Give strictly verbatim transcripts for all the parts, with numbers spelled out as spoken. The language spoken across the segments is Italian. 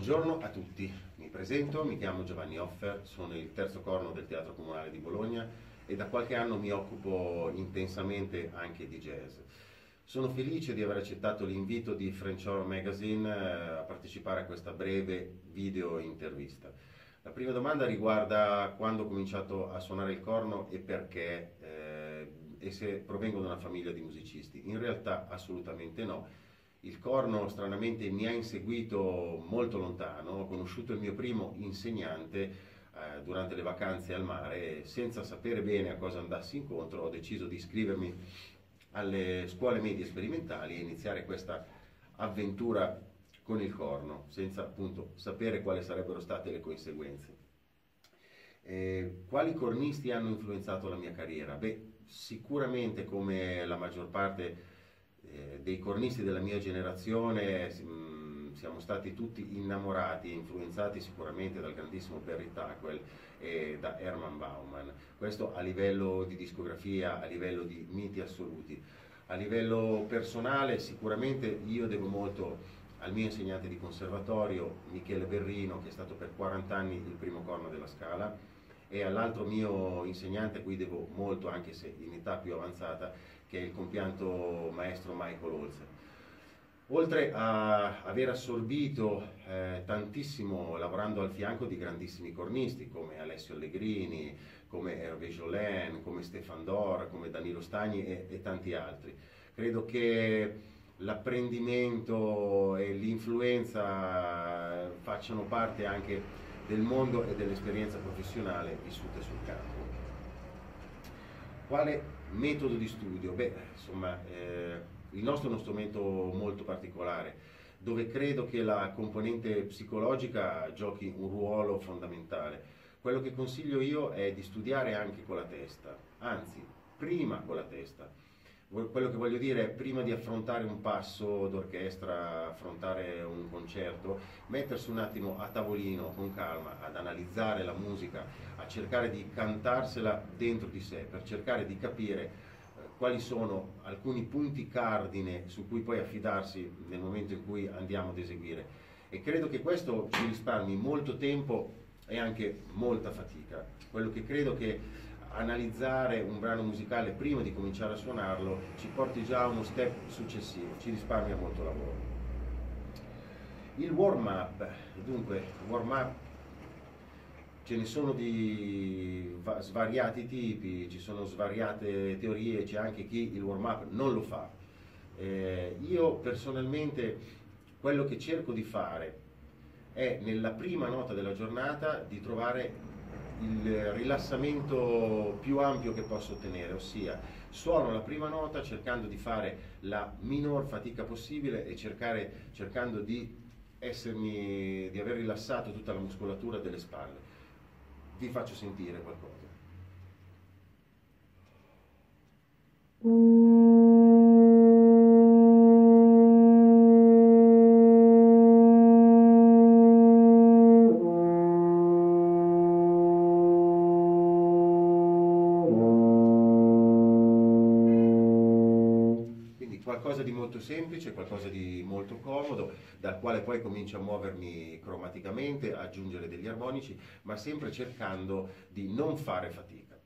Buongiorno a tutti, mi presento, mi chiamo Giovanni Offer, sono il terzo corno del Teatro Comunale di Bologna e da qualche anno mi occupo intensamente anche di jazz. Sono felice di aver accettato l'invito di French Horn Magazine a partecipare a questa breve video intervista. La prima domanda riguarda quando ho cominciato a suonare il corno e perché, eh, e se provengo da una famiglia di musicisti. In realtà assolutamente no. Il corno stranamente mi ha inseguito molto lontano, ho conosciuto il mio primo insegnante eh, durante le vacanze al mare e senza sapere bene a cosa andassi incontro ho deciso di iscrivermi alle scuole medie sperimentali e iniziare questa avventura con il corno, senza appunto sapere quali sarebbero state le conseguenze. Eh, quali cornisti hanno influenzato la mia carriera? Beh, sicuramente come la maggior parte eh, dei cornisti della mia generazione mh, siamo stati tutti innamorati e influenzati sicuramente dal grandissimo Barry Tackwell e da Herman Bauman. Questo a livello di discografia, a livello di miti assoluti. A livello personale sicuramente io devo molto al mio insegnante di conservatorio Michele Berrino, che è stato per quaranta anni il primo corno della Scala, e all'altro mio insegnante a cui devo molto, anche se in età più avanzata, che è il compianto maestro Michael Holzer. Oltre a aver assorbito eh, tantissimo lavorando al fianco di grandissimi cornisti come Alessio Allegrini, come Hervé Jolin, come Stefan Dor, come Danilo Stagni e, e tanti altri. Credo che l'apprendimento e l'influenza facciano parte anche del mondo e dell'esperienza professionale vissute sul campo. Quale metodo di studio? Beh, insomma, eh, il nostro è uno strumento molto particolare, dove credo che la componente psicologica giochi un ruolo fondamentale. Quello che consiglio io è di studiare anche con la testa, anzi, prima con la testa. Quello che voglio dire è, prima di affrontare un passo d'orchestra, affrontare un concerto, mettersi un attimo a tavolino con calma, ad analizzare la musica, a cercare di cantarsela dentro di sé, per cercare di capire eh, quali sono alcuni punti cardine su cui poi affidarsi nel momento in cui andiamo ad eseguire. E credo che questo ci risparmi molto tempo e anche molta fatica. Quello che credo che analizzare un brano musicale prima di cominciare a suonarlo ci porti già a uno step successivo, ci risparmia molto lavoro. Il warm-up, dunque, warm-up ce ne sono di svariati tipi, ci sono svariate teorie, c'è anche chi il warm-up non lo fa. Eh, io personalmente quello che cerco di fare è nella prima nota della giornata di trovare il rilassamento più ampio che posso ottenere, ossia suono la prima nota cercando di fare la minor fatica possibile e cercare, cercando di essermi, di aver rilassato tutta la muscolatura delle spalle. Vi faccio sentire qualcosa. Qualcosa di molto semplice, qualcosa di molto comodo, dal quale poi comincio a muovermi cromaticamente, a aggiungere degli armonici, ma sempre cercando di non fare fatica.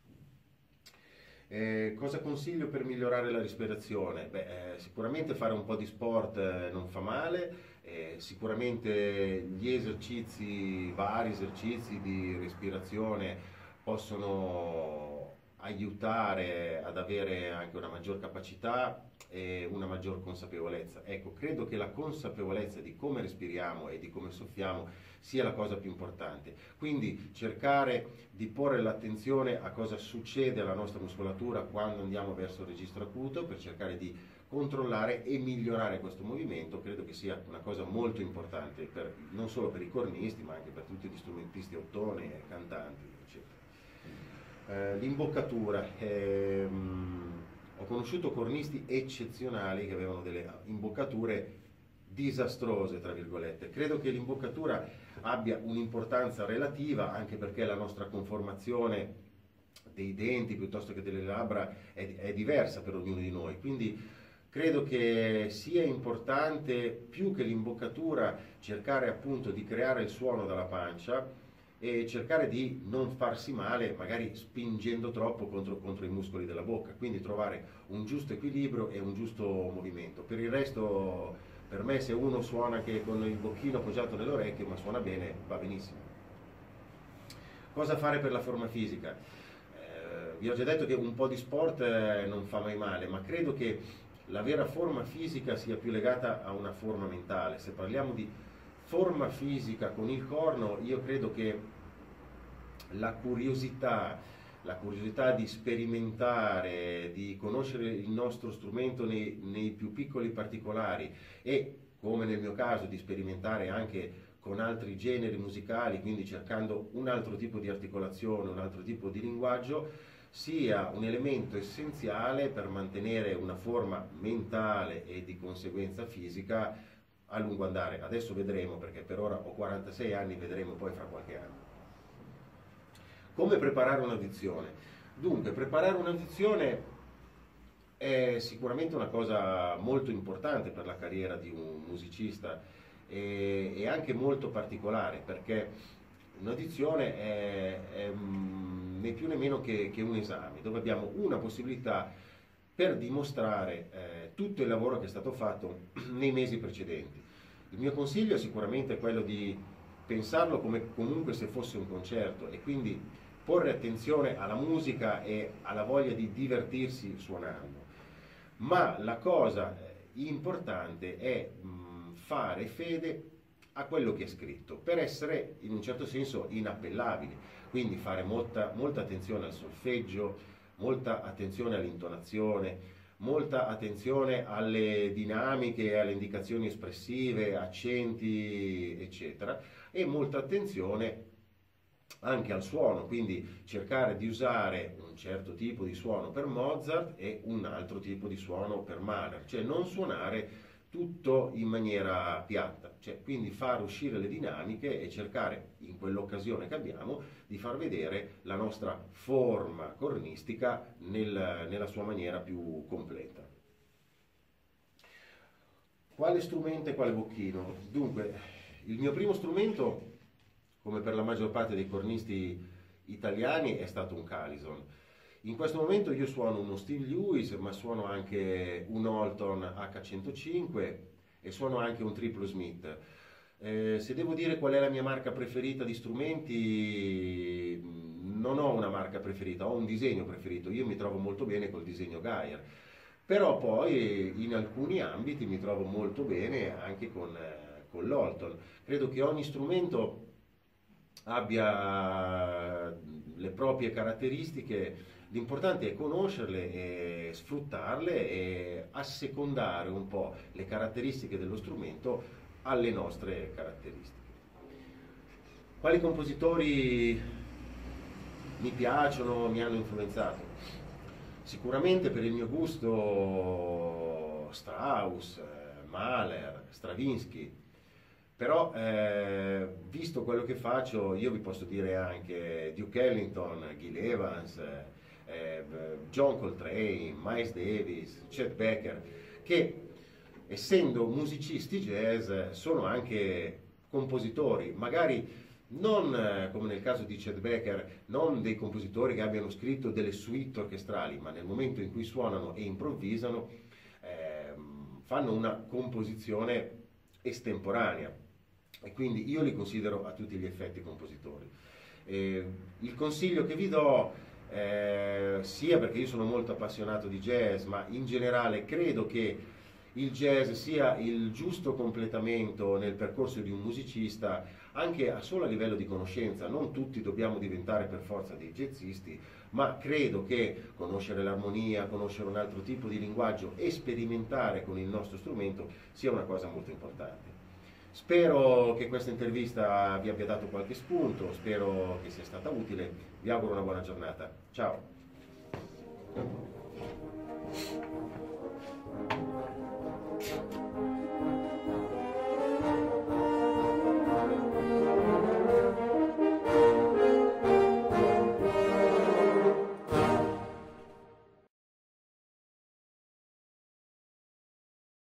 Eh, cosa consiglio per migliorare la respirazione? Beh, eh, sicuramente fare un po' di sport eh, non fa male, eh, sicuramente gli esercizi, vari esercizi di respirazione possono aiutare ad avere anche una maggior capacità e una maggior consapevolezza. Ecco, credo che la consapevolezza di come respiriamo e di come soffiamo sia la cosa più importante. Quindi cercare di porre l'attenzione a cosa succede alla nostra muscolatura quando andiamo verso il registro acuto, per cercare di controllare e migliorare questo movimento. Credo che sia una cosa molto importante per, non solo per i cornisti, ma anche per tutti gli strumentisti ottoni e cantanti, eccetera. Eh, l'imboccatura. Ehm, ho conosciuto cornisti eccezionali che avevano delle imboccature disastrose, tra virgolette. Credo che l'imboccatura abbia un'importanza relativa, anche perché la nostra conformazione dei denti piuttosto che delle labbra è, è diversa per ognuno di noi. Quindi Credo che sia importante, più che l'imboccatura, cercare appunto di creare il suono dalla pancia e cercare di non farsi male, magari spingendo troppo contro, contro i muscoli della bocca, quindi trovare un giusto equilibrio e un giusto movimento. Per il resto, per me, se uno suona anche con il bocchino appoggiato nell'orecchio, ma suona bene, va benissimo. Cosa fare per la forma fisica? Eh, vi ho già detto che un po' di sport eh, non fa mai male, ma credo che la vera forma fisica sia più legata a una forma mentale. Se parliamo di forma fisica con il corno, io credo che la curiosità, la curiosità di sperimentare, di conoscere il nostro strumento nei, nei più piccoli particolari e, come nel mio caso, di sperimentare anche con altri generi musicali, quindi cercando un altro tipo di articolazione, un altro tipo di linguaggio, sia un elemento essenziale per mantenere una forma mentale e di conseguenza fisica a lungo andare. Adesso vedremo, perché per ora ho quarantasei anni, vedremo poi fra qualche anno. Come preparare un'audizione? Dunque, preparare un'audizione è sicuramente una cosa molto importante per la carriera di un musicista e, e anche molto particolare, perché un'audizione è, è né più né meno che, che un esame, dove abbiamo una possibilità per dimostrare eh, tutto il lavoro che è stato fatto nei mesi precedenti. Il mio consiglio è sicuramente quello di pensarlo come comunque se fosse un concerto e quindi porre attenzione alla musica e alla voglia di divertirsi suonando. Ma la cosa importante è mh, fare fede a quello che è scritto, per essere in un certo senso inappellabili, quindi fare molta, molta attenzione al solfeggio, molta attenzione all'intonazione, molta attenzione alle dinamiche, alle indicazioni espressive, accenti, eccetera, e molta attenzione anche al suono, quindi cercare di usare un certo tipo di suono per Mozart e un altro tipo di suono per Mahler, cioè non suonare tutto in maniera piatta, cioè quindi far uscire le dinamiche e cercare in quell'occasione che abbiamo di far vedere la nostra forma cornistica nel, nella sua maniera più completa. Quale strumento e quale bocchino? Dunque, il mio primo strumento, come per la maggior parte dei cornisti italiani, è stato un Calison. In questo momento io suono uno Steve Lewis, ma suono anche un Holton acca centocinque e suono anche un triplo Smith. Eh, se devo dire qual è la mia marca preferita di strumenti, non ho una marca preferita, ho un disegno preferito. Io mi trovo molto bene col disegno Geyer, però poi in alcuni ambiti mi trovo molto bene anche con, eh, con l'Holton. Credo che ogni strumento abbia le proprie caratteristiche. L'importante è conoscerle e sfruttarle e assecondare un po' le caratteristiche dello strumento alle nostre caratteristiche. Quali compositori mi piacciono, mi hanno influenzato? Sicuramente per il mio gusto Strauss, Mahler, Stravinsky, però eh, visto quello che faccio io vi posso dire anche Duke Ellington, Gil Evans, eh, John Coltrane, Miles Davis, Chet Baker, che essendo musicisti jazz sono anche compositori, magari non eh, come nel caso di Chet Baker, non dei compositori che abbiano scritto delle suite orchestrali, ma nel momento in cui suonano e improvvisano eh, fanno una composizione estemporanea e quindi io li considero a tutti gli effetti compositori. Eh, il consiglio che vi do, eh, sia perché io sono molto appassionato di jazz, ma in generale credo che il jazz sia il giusto completamento nel percorso di un musicista, anche a solo a livello di conoscenza. Non tutti dobbiamo diventare per forza dei jazzisti, ma credo che conoscere l'armonia, conoscere un altro tipo di linguaggio e sperimentare con il nostro strumento sia una cosa molto importante. Spero che questa intervista vi abbia dato qualche spunto, spero che sia stata utile, vi auguro una buona giornata. Ciao!